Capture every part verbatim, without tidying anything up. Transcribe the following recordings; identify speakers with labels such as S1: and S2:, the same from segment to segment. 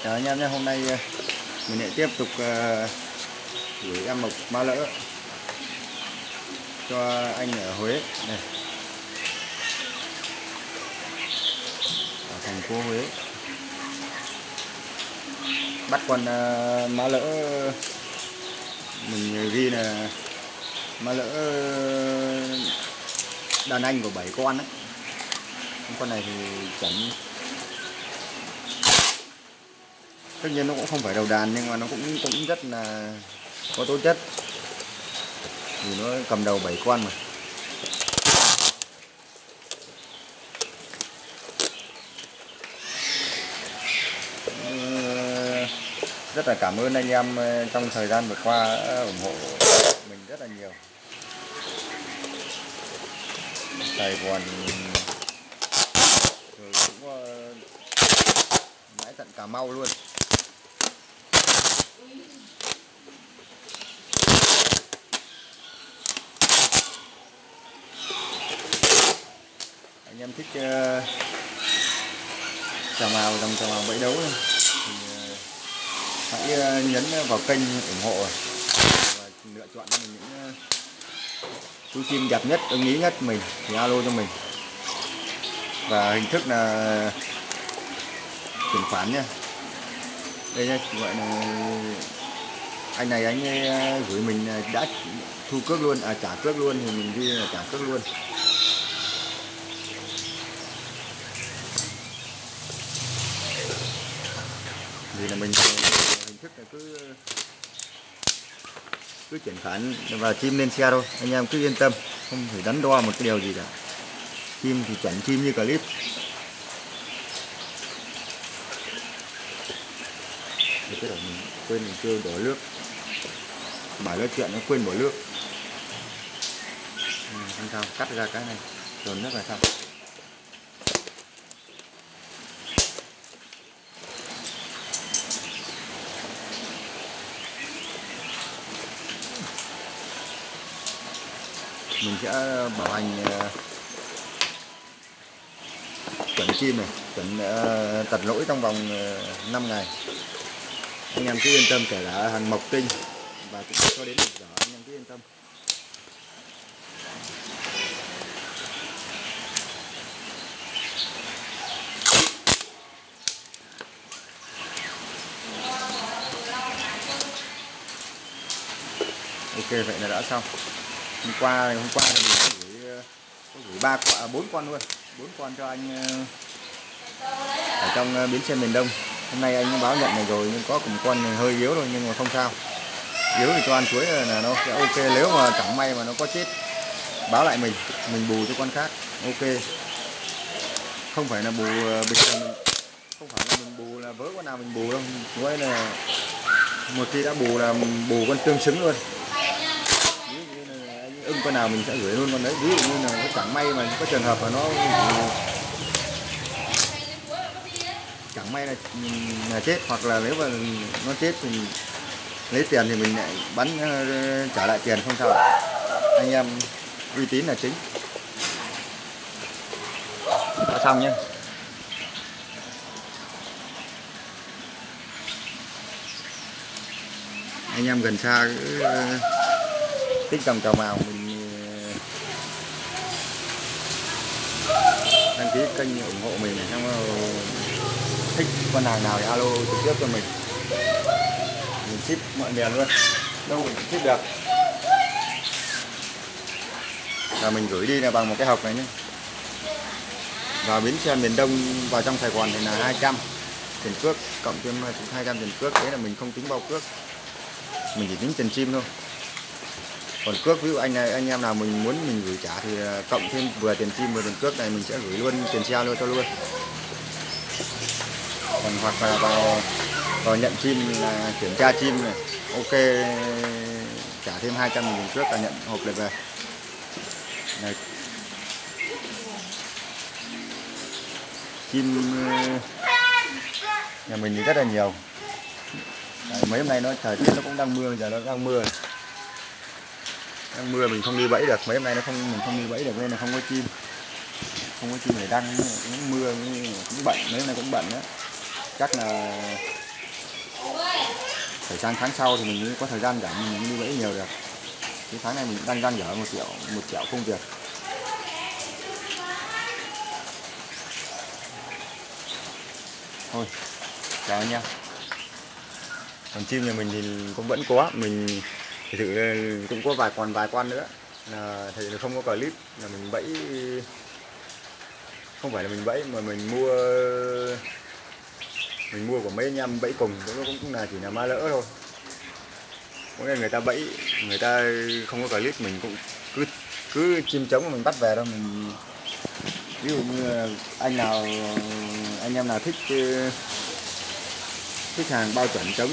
S1: Chào anh em nhé, hôm nay mình lại tiếp tục uh, gửi em mộc má lỡ cho anh ở Huế này, ở thành phố Huế. Bắt con uh, má lỡ mình ghi là má lỡ đàn anh của bảy con đấy. Con này thì chuẩn, tất nhiên nó cũng không phải đầu đàn nhưng mà nó cũng cũng rất là có tố chất vì nó cầm đầu bảy con mà. Rất là cảm ơn anh em trong thời gian vừa qua ủng hộ mình rất là nhiều. Sài Gòn rồi cũng mãi tận Cà Mau luôn. Anh em thích uh, trào mào, dòng trào mào bẫy đấu này thì uh, hãy uh, nhấn vào kênh ủng hộ và lựa chọn cho mình những uh, chú chim đẹp nhất, ưng ý nhất mình thì alo cho mình. Và hình thức là chuyển khoản nha. Đây nha, gọi là anh này anh ấy gửi mình đã thu cước luôn, à trả cước luôn thì mình ghi là trả cước luôn. Vì là mình hình thức là cứ cứ chuyển khoản và chim lên xe thôi, anh em cứ yên tâm, không phải đắn đo một cái điều gì cả. Chim thì chuẩn chim như clip. Cái đầu mình quên mình chưa đổ nước, bài nói chuyện nó quên bỏ nước. Ừ, không sao, cắt ra cái này dồn nước là xong. Mình sẽ bảo hành uh, chuẩn chim này, chuẩn uh, tật lỗi trong vòng uh, năm ngày. Anh em cứ yên tâm, kể cả hàng mộc tinh và cũng cho đến một giờ anh em cứ yên tâm. Ok, vậy là đã xong. Hôm qua hôm qua thì mình có gửi có gửi ba quả, bốn con luôn, bốn con cho anh ở trong bến xe miền Đông. Hôm nay anh báo nhận này rồi nhưng có cùng con này hơi yếu rồi nhưng mà không sao. Yếu thì cho ăn chuối là nó sẽ ok. Nếu mà chẳng may mà nó có chết báo lại mình, mình bù cho con khác. Ok. Không phải là bù bình thường mình, không phải là mình bù là vớ con nào mình bù đâu. Với là một khi đã bù là bù con tương xứng luôn. Ví dụ như là anh ưng con nào mình sẽ gửi luôn con đấy. Ví dụ như là nó chẳng may mà có trường hợp mà nó chẳng may là, là chết, hoặc là nếu mà nó chết thì lấy tiền thì mình lại bắn uh, trả lại tiền không sao. Anh em uy tín là chính. Đã xong nhé. Anh em gần xa cứ uh, thích dòng trào mào mình uh, đăng ký kênh ủng hộ mình này, xong rồi thích con hàng nào thì alo trực tiếp cho mình, mình ship mọi miền luôn, đâu mình ship được. Và mình gửi đi là bằng một cái hộp này nhé. Vào bến xe miền Đông vào trong Sài Gòn thì là hai trăm tiền cước, cộng thêm hai trăm tiền cước, đấy là mình không tính bao cước, mình chỉ tính tiền chim thôi. Còn cước ví dụ anh này anh em nào mình muốn mình gửi trả thì cộng thêm vừa tiền chim vừa tiền cước này mình sẽ gửi luôn tiền xe luôn cho luôn. Còn hoặc là vào, vào nhận chim là kiểm tra chim này, ok trả thêm hai trăm nghìn trước là nhận hộp lại về. Này. Chim nhà mình thì rất là nhiều. Đấy, mấy hôm nay nó thời tiết nó cũng đang mưa, giờ nó đang mưa, đang mưa mình không đi bẫy được. Mấy hôm nay nó không mình không đi bẫy được nên là không có chim, không có chim để đăng. Cũng mưa cũng bận, mấy hôm nay cũng bận đó. Chắc là phải sang tháng sau thì mình mới có thời gian rảnh mình mới đi bẫy nhiều được. Cái tháng này mình đang dang dở một triệu một triệu công việc. Thôi chào anh em. Còn chim nhà mình thì cũng vẫn có, mình thì thử cũng có vài còn vài con nữa là thì không có clip là mình bẫy, không phải là mình bẫy mà mình mua mình mua của mấy anh em bẫy cùng, cũng cũng là chỉ là má lỡ thôi. Có nghĩa người ta bẫy, người ta không có clip mình cũng cứ cứ chim trống mà mình bắt về đâu. Mình ví dụ như anh nào anh em nào thích thích hàng bao chuẩn trống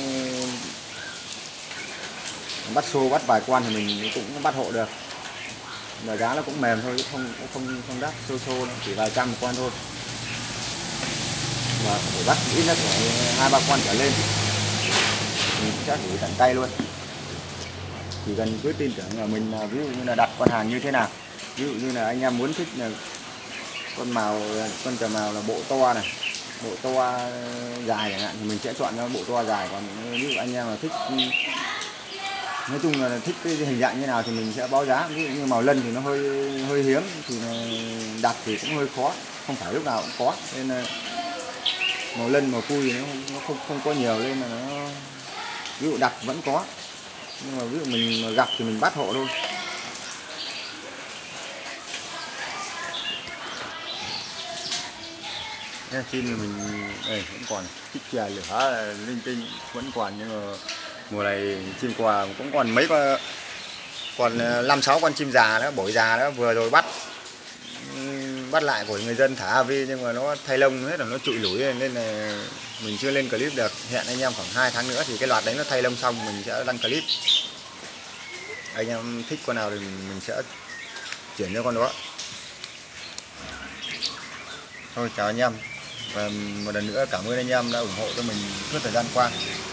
S1: bắt xô bắt vài quan thì mình cũng bắt hộ được, mà giá nó cũng mềm thôi, không không không đắt, xô xô chỉ vài trăm một con thôi, mà phải bắt ít nhất phải hai ba con trở lên mình sẽ gửi tận tay luôn. Chỉ cần cứ tin tưởng là mình, ví dụ như là đặt con hàng như thế nào, ví dụ như là anh em muốn thích là con màu, con cờ màu là bộ to này, bộ to dài chẳng hạn thì mình sẽ chọn cho bộ to dài. Còn ví dụ anh em là thích, nói chung là thích cái hình dạng như nào thì mình sẽ báo giá. Ví dụ như màu lân thì nó hơi hơi hiếm thì đặt thì cũng hơi khó, không phải lúc nào cũng có, nên là màu lân màu cui thì nó, nó không không có nhiều, nên là nó ví dụ đặt vẫn có, nhưng mà ví dụ mình gặp thì mình bắt hộ thôi. Nha, chim mình đây vẫn còn thích chè lửa linh tinh vẫn còn, nhưng mà mùa này chim quà cũng còn mấy con, còn năm sáu con chim già đó, bổi già đó, vừa rồi bắt bắt lại của người dân thả vi, nhưng mà nó thay lông hết rồi, nó trụi lủi nên là mình chưa lên clip được. Hẹn anh em khoảng hai tháng nữa thì cái loạt đấy nó thay lông xong mình sẽ đăng clip. Anh em thích con nào thì mình sẽ chuyển cho con đó. Thôi chào anh em, và một lần nữa cảm ơn anh em đã ủng hộ cho mình suốt thời gian qua.